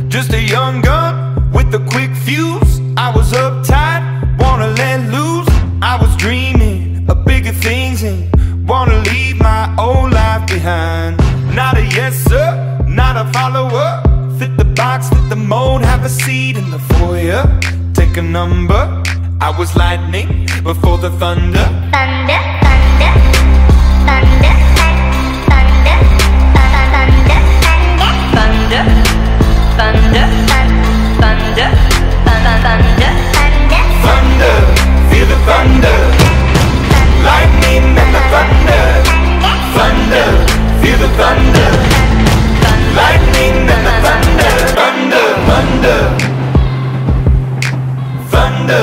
Just a young gun with a quick fuse. I was uptight, wanna let loose. I was dreaming of bigger things and wanna leave my old life behind. Not a yes sir, not a follower. Fit the box, fit the mold, have a seat in the foyer. Take a number. I was lightning before the thunder. Thunder, thunder, thunder, thunder, thunder, thunder, thunder, thunder, thunder, thunder, feel the thunder. Lightning and the thunder. Thunder, feel the thunder. Lightning and the thunder. Thunder, thunder, thunder.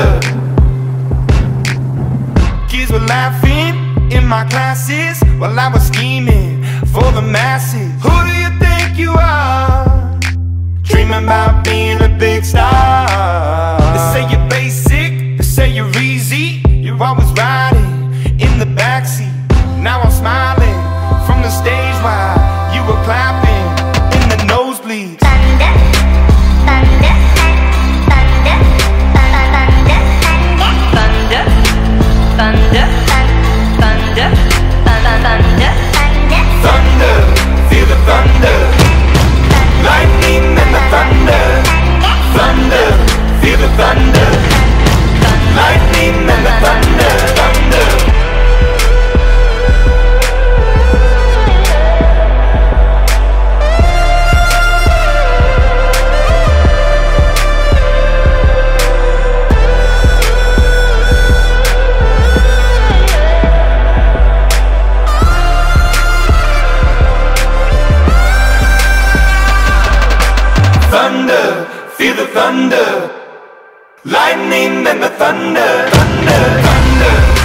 Kids were laughing in my classes while I was scheming for the masses. Who do you think you are? Dreaming about being a big star. They say you're basic, they say you're easy. You're always riding in the backseat. Now I'm smiling from the stage while you were clapping in the nosebleeds. thunder, thunder, thunder, thunder, thunder, thunder, thunder, thunder, Thunder, feel the thunder. Lightning and the thunder. Thunder, feel the thunder. Lightning and the thunder. Thunder. Thunder, feel the thunder. Lightning and the thunder. Thunder, thunder.